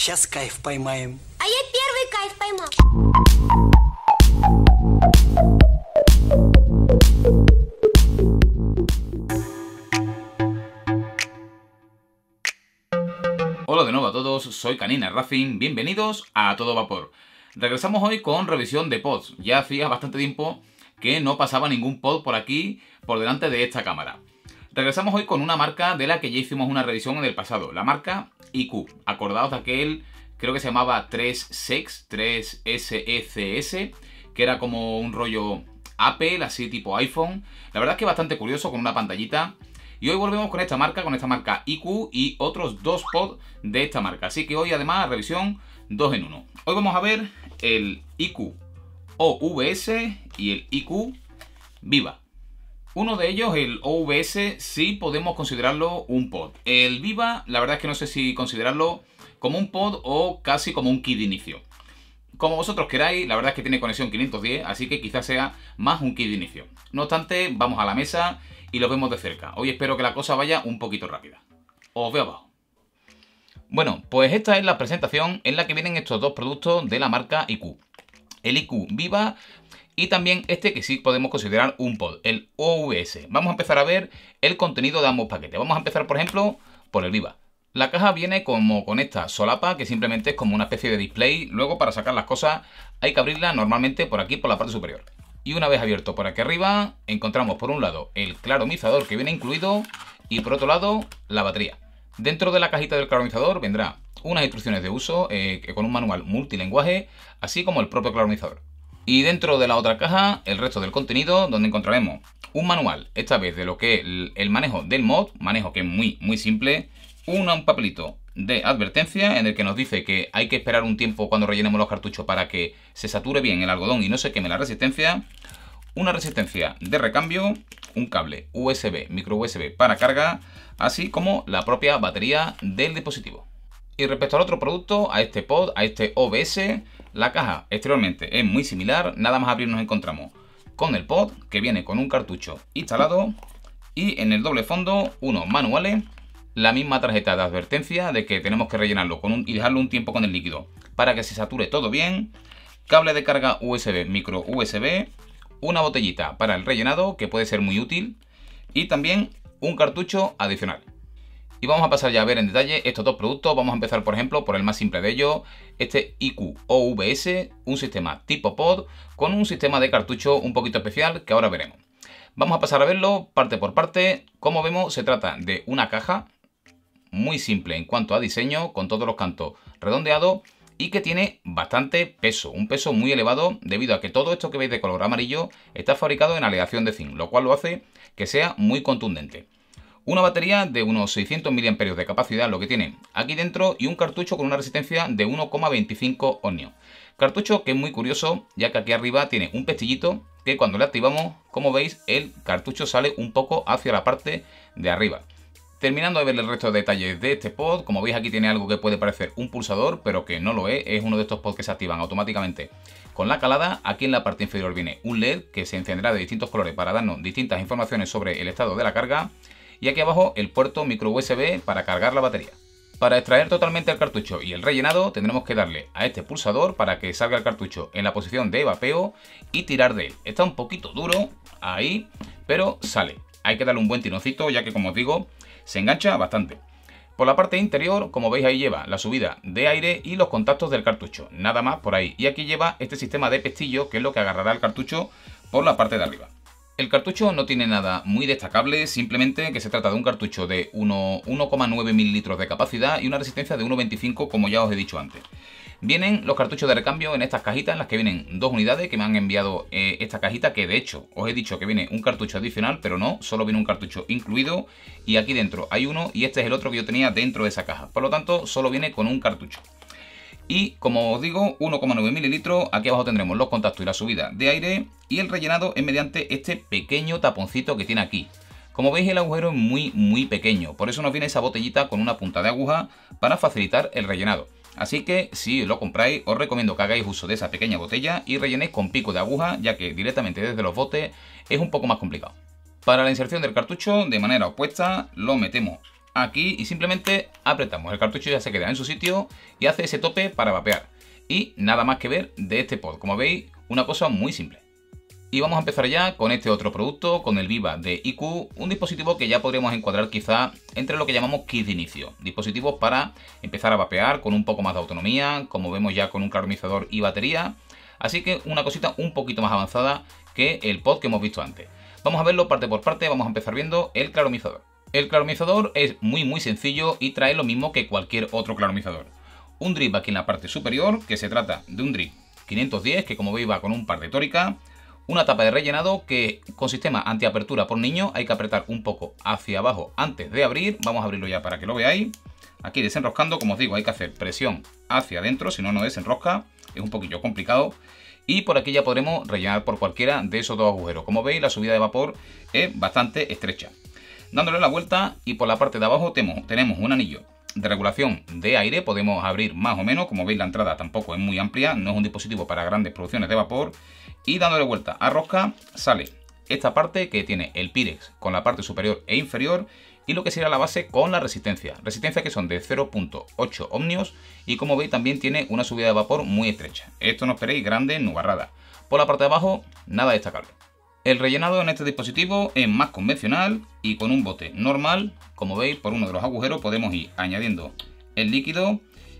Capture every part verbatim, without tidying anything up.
Сейчас кайф поймаем. А я первый кайф поймал. Hola de nuevo a todos, soy Canina Racing, bienvenidos a Todo Vapor. Regresamos hoy con revisión de pods. Ya hacía bastante tiempo que no pasaba ningún pod por aquí, por delante de esta cámara. Regresamos hoy con una marca de la que ya hicimos una revisión en el pasado, la marca I Q. Acordaos de aquel, creo que se llamaba tres sex, tres S E C S, que era como un rollo Apple, así tipo iPhone. La verdad es que bastante curioso, con una pantallita. Y hoy volvemos con esta marca, con esta marca I Q y otros dos pods de esta marca. Así que hoy además revisión dos en uno. Hoy vamos a ver el I Q O V S y el I Q Viva. Uno de ellos, el O V S, sí podemos considerarlo un pod. El Viva, la verdad es que no sé si considerarlo como un pod o casi como un kit de inicio. Como vosotros queráis, la verdad es que tiene conexión quinientos diez, así que quizás sea más un kit de inicio. No obstante, vamos a la mesa y lo vemos de cerca. Hoy espero que la cosa vaya un poquito rápida. Os veo abajo. Bueno, pues esta es la presentación en la que vienen estos dos productos de la marca I Q. El I Q Viva y también este que sí podemos considerar un pod, el O V S. Vamos a empezar a ver el contenido de ambos paquetes. Vamos a empezar, por ejemplo, por el Viva. La caja viene como con esta solapa, que simplemente es como una especie de display. Luego, para sacar las cosas, hay que abrirla normalmente por aquí, por la parte superior. Y una vez abierto por aquí arriba, encontramos por un lado el claromizador que viene incluido y por otro lado la batería. Dentro de la cajita del claromizador vendrá unas instrucciones de uso eh, con un manual multilingüaje, así como el propio claromizador. Y dentro de la otra caja, el resto del contenido, donde encontraremos un manual, esta vez de lo que es el, el manejo del mod, manejo que es muy, muy simple, un, un papelito de advertencia en el que nos dice que hay que esperar un tiempo cuando rellenemos los cartuchos para que se sature bien el algodón y no se queme la resistencia, una resistencia de recambio, un cable U S B, micro U S B para carga, así como la propia batería del dispositivo. Y respecto al otro producto, a este pod, a este O V S, la caja exteriormente es muy similar, nada más abrir nos encontramos con el pod que viene con un cartucho instalado y en el doble fondo unos manuales, la misma tarjeta de advertencia de que tenemos que rellenarlo con un, y dejarlo un tiempo con el líquido para que se sature todo bien, cable de carga U S B, micro U S B, una botellita para el rellenado que puede ser muy útil y también un cartucho adicional. Y vamos a pasar ya a ver en detalle estos dos productos. Vamos a empezar por ejemplo por el más simple de ellos, este I Q O V S, un sistema tipo pod con un sistema de cartucho un poquito especial que ahora veremos. Vamos a pasar a verlo parte por parte. Como vemos, se trata de una caja muy simple en cuanto a diseño, con todos los cantos redondeados y que tiene bastante peso, un peso muy elevado debido a que todo esto que veis de color amarillo está fabricado en aleación de zinc, lo cual lo hace que sea muy contundente. Una batería de unos seiscientos miliamperios de capacidad, lo que tiene aquí dentro, y un cartucho con una resistencia de uno coma veinticinco ohmios. Cartucho que es muy curioso, ya que aquí arriba tiene un pestillito que cuando le activamos, como veis, el cartucho sale un poco hacia la parte de arriba. Terminando de ver el resto de detalles de este pod, como veis aquí tiene algo que puede parecer un pulsador, pero que no lo es, es uno de estos pods que se activan automáticamente con la calada. Aquí en la parte inferior viene un L E D que se encenderá de distintos colores para darnos distintas informaciones sobre el estado de la carga. Y aquí abajo el puerto micro U S B para cargar la batería. Para extraer totalmente el cartucho y el rellenado tendremos que darle a este pulsador para que salga el cartucho en la posición de vapeo y tirar de él. Está un poquito duro ahí, pero sale. Hay que darle un buen tironcito ya que, como os digo, se engancha bastante. Por la parte interior, como veis ahí lleva la subida de aire y los contactos del cartucho. Nada más por ahí. Y aquí lleva este sistema de pestillo que es lo que agarrará el cartucho por la parte de arriba. El cartucho no tiene nada muy destacable, simplemente que se trata de un cartucho de uno coma nueve mililitros de capacidad y una resistencia de uno coma veinticinco, como ya os he dicho antes. Vienen los cartuchos de recambio en estas cajitas, en las que vienen dos unidades, que me han enviado eh, esta cajita, que de hecho os he dicho que viene un cartucho adicional, pero no, solo viene un cartucho incluido, y aquí dentro hay uno y este es el otro que yo tenía dentro de esa caja, por lo tanto solo viene con un cartucho. Y como os digo, uno coma nueve mililitros, aquí abajo tendremos los contactos y la subida de aire, y el rellenado es mediante este pequeño taponcito que tiene aquí. Como veis, el agujero es muy muy pequeño, por eso nos viene esa botellita con una punta de aguja para facilitar el rellenado. Así que si lo compráis, os recomiendo que hagáis uso de esa pequeña botella y rellenéis con pico de aguja, ya que directamente desde los botes es un poco más complicado. Para la inserción del cartucho, de manera opuesta, lo metemos aquí y simplemente apretamos. El cartucho ya se queda en su sitio y hace ese tope para vapear. Y nada más que ver de este pod. Como veis, una cosa muy simple. Y vamos a empezar ya con este otro producto, con el Viva de I Q, un dispositivo que ya podríamos encuadrar quizá entre lo que llamamos kit de inicio. Dispositivos para empezar a vapear con un poco más de autonomía, como vemos ya con un carbonizador y batería. Así que una cosita un poquito más avanzada que el pod que hemos visto antes. Vamos a verlo parte por parte, vamos a empezar viendo el claromizador. El claromizador es muy muy sencillo y trae lo mismo que cualquier otro claromizador. Un drip aquí en la parte superior, que se trata de un drip quinientos diez, que como veis va con un par de tórica. Una tapa de rellenado que con sistema antiapertura por niño hay que apretar un poco hacia abajo antes de abrir. Vamos a abrirlo ya para que lo veáis. Aquí desenroscando, como os digo, hay que hacer presión hacia adentro, si no, no desenrosca. Es un poquillo complicado. Y por aquí ya podremos rellenar por cualquiera de esos dos agujeros. Como veis, la subida de vapor es bastante estrecha. Dándole la vuelta y por la parte de abajo tenemos, tenemos un anillo de regulación de aire. Podemos abrir más o menos. Como veis, la entrada tampoco es muy amplia. No es un dispositivo para grandes producciones de vapor. Y dándole vuelta a rosca sale esta parte que tiene el Pyrex con la parte superior e inferior y lo que será la base con la resistencia. Resistencia que son de cero punto ocho ohmios y como veis también tiene una subida de vapor muy estrecha. Esto no esperéis grande nubarrada. Por la parte de abajo nada destacable. El rellenado en este dispositivo es más convencional y con un bote normal. Como veis, por uno de los agujeros podemos ir añadiendo el líquido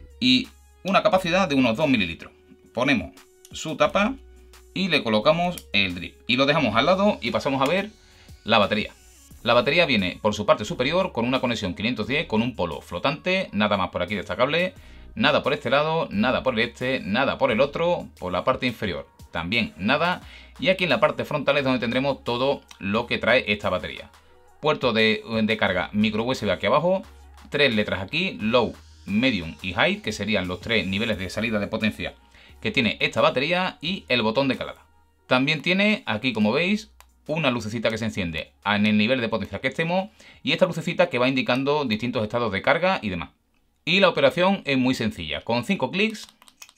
y una capacidad de unos dos mililitros. Ponemos su tapa y le colocamos el drip y lo dejamos al lado y pasamos a ver la batería. La batería viene por su parte superior con una conexión quinientos diez con un polo flotante, nada más por aquí destacable, nada por este lado, nada por el este, nada por el otro, por la parte inferior también nada y aquí en la parte frontal es donde tendremos todo lo que trae esta batería. Puerto de, de carga micro U S B aquí abajo, tres letras aquí, low, medium y high, que serían los tres niveles de salida de potencia que tiene esta batería y el botón de calada. También tiene aquí, como veis, una lucecita que se enciende en el nivel de potencia que estemos y esta lucecita que va indicando distintos estados de carga y demás. Y la operación es muy sencilla. Con cinco clics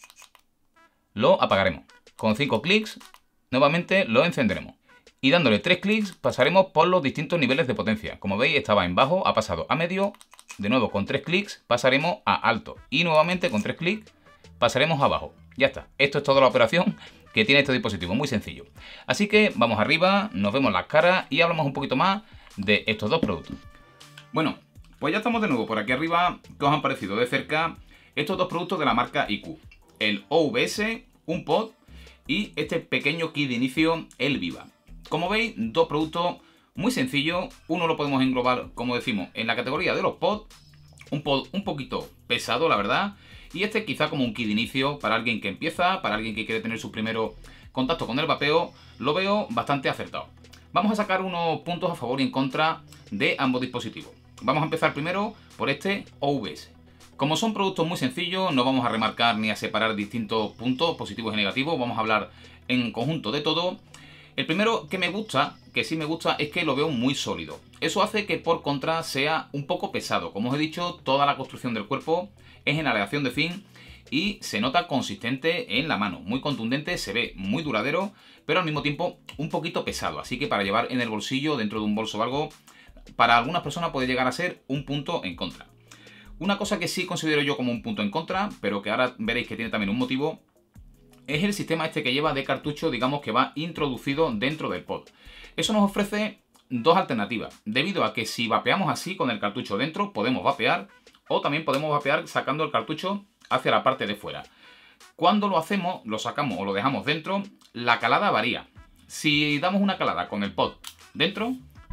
lo apagaremos. Con cinco clics nuevamente lo encenderemos. Y dándole tres clics pasaremos por los distintos niveles de potencia. Como veis estaba en bajo, ha pasado a medio. De nuevo con tres clics pasaremos a alto. Y nuevamente con tres clics pasaremos a bajo. Ya está, esto es toda la operación que tiene este dispositivo, muy sencillo. Así que vamos arriba, nos vemos las caras y hablamos un poquito más de estos dos productos. Bueno, pues ya estamos de nuevo por aquí arriba. ¿Qué os han parecido de cerca estos dos productos de la marca I Q? El O V S, un pod, y este pequeño kit de inicio, el Viva. Como veis, dos productos muy sencillos. Uno lo podemos englobar, como decimos, en la categoría de los pods. Un pod un poquito pesado, la verdad. Y este quizá como un kit de inicio para alguien que empieza, para alguien que quiere tener su primer contacto con el vapeo, lo veo bastante acertado. Vamos a sacar unos puntos a favor y en contra de ambos dispositivos. Vamos a empezar primero por este O V S. Como son productos muy sencillos, no vamos a remarcar ni a separar distintos puntos positivos y negativos, vamos a hablar en conjunto de todo. El primero que me gusta, que sí me gusta, es que lo veo muy sólido. Eso hace que por contra sea un poco pesado. Como os he dicho, toda la construcción del cuerpo es en aleación de zinc y se nota consistente en la mano. Muy contundente, se ve muy duradero, pero al mismo tiempo un poquito pesado. Así que para llevar en el bolsillo, dentro de un bolso o algo, para algunas personas puede llegar a ser un punto en contra. Una cosa que sí considero yo como un punto en contra, pero que ahora veréis que tiene también un motivo, es el sistema este que lleva de cartucho, digamos que va introducido dentro del pod. Eso nos ofrece dos alternativas, debido a que si vapeamos así con el cartucho dentro, podemos vapear, o también podemos vapear sacando el cartucho hacia la parte de fuera. Cuando lo hacemos, lo sacamos o lo dejamos dentro, la calada varía. Si damos una calada con el pod dentro,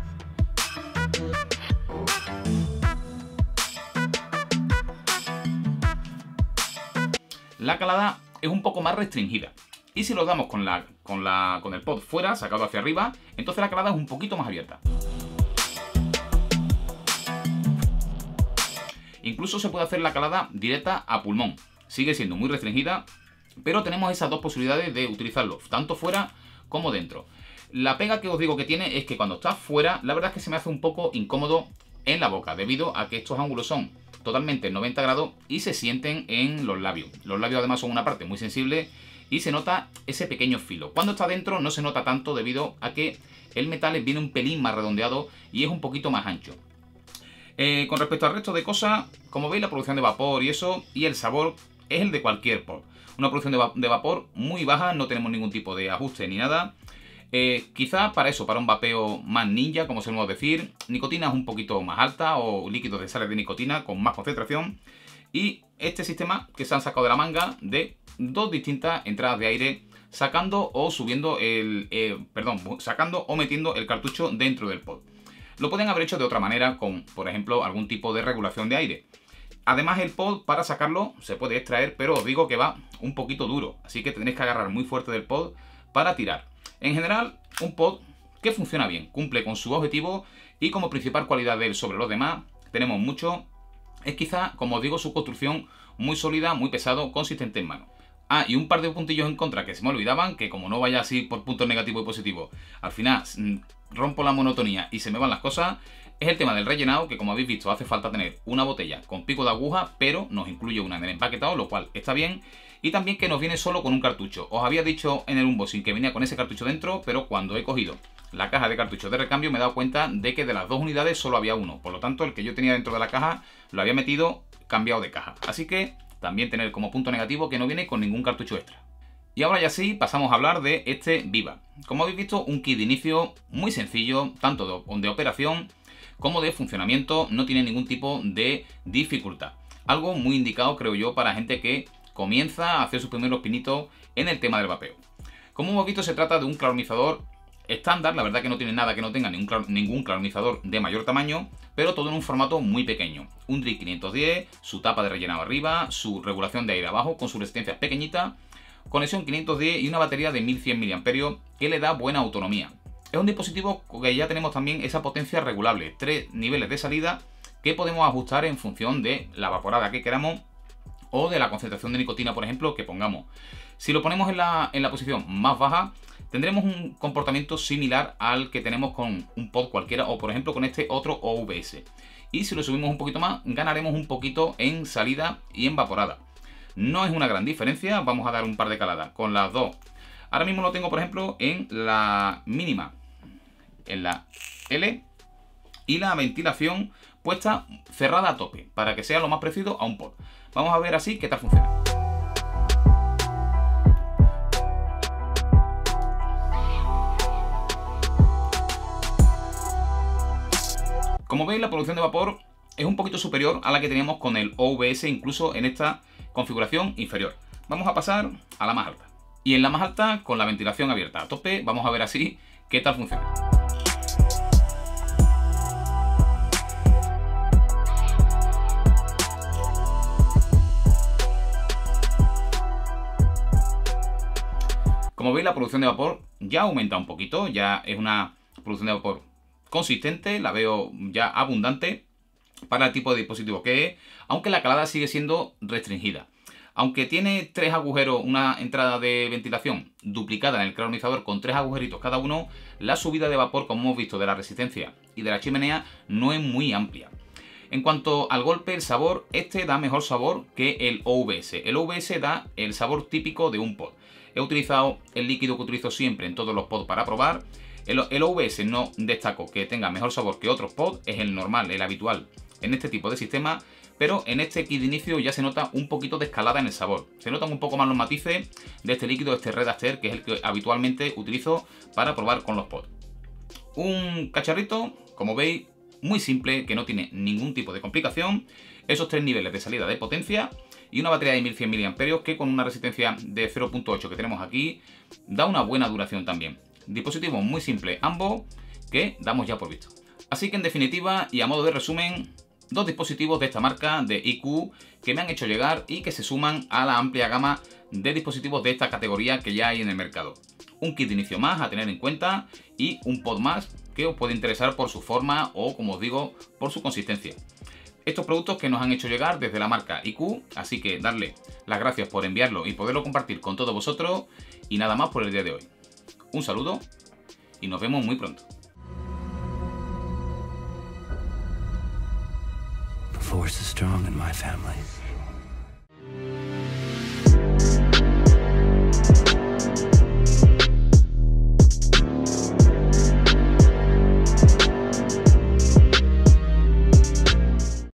la calada es un poco más restringida. Y si lo damos con, la, con, la, con el pod fuera, sacado hacia arriba, entonces la calada es un poquito más abierta. Incluso se puede hacer la calada directa a pulmón. Sigue siendo muy restringida, pero tenemos esas dos posibilidades de utilizarlo, tanto fuera como dentro. La pega que os digo que tiene es que cuando está fuera, la verdad es que se me hace un poco incómodo en la boca, debido a que estos ángulos son totalmente noventa grados y se sienten en los labios. Los labios además son una parte muy sensible y se nota ese pequeño filo. Cuando está dentro no se nota tanto debido a que el metal viene un pelín más redondeado y es un poquito más ancho. Eh, con respecto al resto de cosas, como veis, la producción de vapor y eso, y el sabor es el de cualquier pod. Una producción de, va de vapor muy baja, no tenemos ningún tipo de ajuste ni nada. Eh, quizá para eso, para un vapeo más ninja, como solemos decir. Nicotina es un poquito más alta, o líquidos de sales de nicotina con más concentración. Y este sistema que se han sacado de la manga de dos distintas entradas de aire, sacando o subiendo el... Eh, perdón, sacando o metiendo el cartucho dentro del pod. Lo pueden haber hecho de otra manera, con, por ejemplo, algún tipo de regulación de aire. Además, el pod, para sacarlo, se puede extraer, pero os digo que va un poquito duro. Así que tenéis que agarrar muy fuerte del pod para tirar. En general, un pod que funciona bien, cumple con su objetivo y como principal cualidad de él sobre los demás, tenemos mucho, es quizá, como os digo, su construcción muy sólida, muy pesado, consistente en mano. Ah, y un par de puntillos en contra que se me olvidaban, que como no vaya así por puntos negativos y positivos, al final rompo la monotonía y se me van las cosas, es el tema del rellenado, que como habéis visto hace falta tener una botella con pico de aguja, pero nos incluye una en el empaquetado, lo cual está bien. Y también que nos viene solo con un cartucho. Os había dicho en el unboxing que venía con ese cartucho dentro, pero cuando he cogido la caja de cartuchos de recambio me he dado cuenta de que de las dos unidades solo había uno. Por lo tanto, el que yo tenía dentro de la caja lo había metido cambiado de caja. Así que también tener como punto negativo que no viene con ningún cartucho extra. Y ahora ya sí, pasamos a hablar de este Viva. Como habéis visto, un kit de inicio muy sencillo, tanto de, de operación como de funcionamiento, no tiene ningún tipo de dificultad. Algo muy indicado, creo yo, para gente que comienza a hacer sus primeros pinitos en el tema del vapeo. Como hemos visto, se trata de un claromizador estándar, la verdad que no tiene nada que no tenga ningún, clar ningún claromizador de mayor tamaño, pero todo en un formato muy pequeño. Un Drip quinientos diez, su tapa de rellenado arriba, su regulación de aire abajo con su resistencia pequeñita, conexión quinientos diez y una batería de mil cien miliamperios hora que le da buena autonomía. Es un dispositivo que ya tenemos también esa potencia regulable, tres niveles de salida que podemos ajustar en función de la vaporada que queramos o de la concentración de nicotina, por ejemplo, que pongamos. Si lo ponemos en la, en la posición más baja, tendremos un comportamiento similar al que tenemos con un pod cualquiera o, por ejemplo, con este otro O V S. Y si lo subimos un poquito más, ganaremos un poquito en salida y en vaporada. No es una gran diferencia, vamos a dar un par de caladas con las dos. Ahora mismo lo tengo, por ejemplo, en la mínima, en la L, y la ventilación puesta cerrada a tope, para que sea lo más parecido a un pod. Vamos a ver así qué tal funciona. Como veis, la producción de vapor es un poquito superior a la que teníamos con el O V S, incluso en esta configuración inferior. Vamos a pasar a la más alta. Y en la más alta, con la ventilación abierta a tope, vamos a ver así qué tal funciona. Como veis, la producción de vapor ya aumenta un poquito, ya es una producción de vapor consistente, la veo ya abundante para el tipo de dispositivo que es, aunque la calada sigue siendo restringida. Aunque tiene tres agujeros, una entrada de ventilación duplicada en el claromizador con tres agujeritos cada uno, la subida de vapor, como hemos visto, de la resistencia y de la chimenea no es muy amplia. En cuanto al golpe, el sabor, este da mejor sabor que el O V S. El O V S da el sabor típico de un pod. He utilizado el líquido que utilizo siempre en todos los pods para probar. El, el O V S no destaco que tenga mejor sabor que otros pods, es el normal, el habitual en este tipo de sistema, pero en este kit de inicio ya se nota un poquito de escalada en el sabor. Se notan un poco más los matices de este líquido, de este Red Aster, que es el que habitualmente utilizo para probar con los pods. Un cacharrito, como veis, muy simple, que no tiene ningún tipo de complicación. Esos tres niveles de salida de potencia y una batería de mil cien miliamperios hora que con una resistencia de cero punto ocho que tenemos aquí da una buena duración también. Dispositivos muy simples ambos que damos ya por visto. Así que en definitiva y a modo de resumen, dos dispositivos de esta marca de I Q que me han hecho llegar y que se suman a la amplia gama de dispositivos de esta categoría que ya hay en el mercado. Un kit de inicio más a tener en cuenta y un pod más que os puede interesar por su forma o, como os digo, por su consistencia. Estos productos que nos han hecho llegar desde la marca I Q, así que darle las gracias por enviarlo y poderlo compartir con todos vosotros y nada más por el día de hoy. Un saludo y nos vemos muy pronto. The force is strong in my family.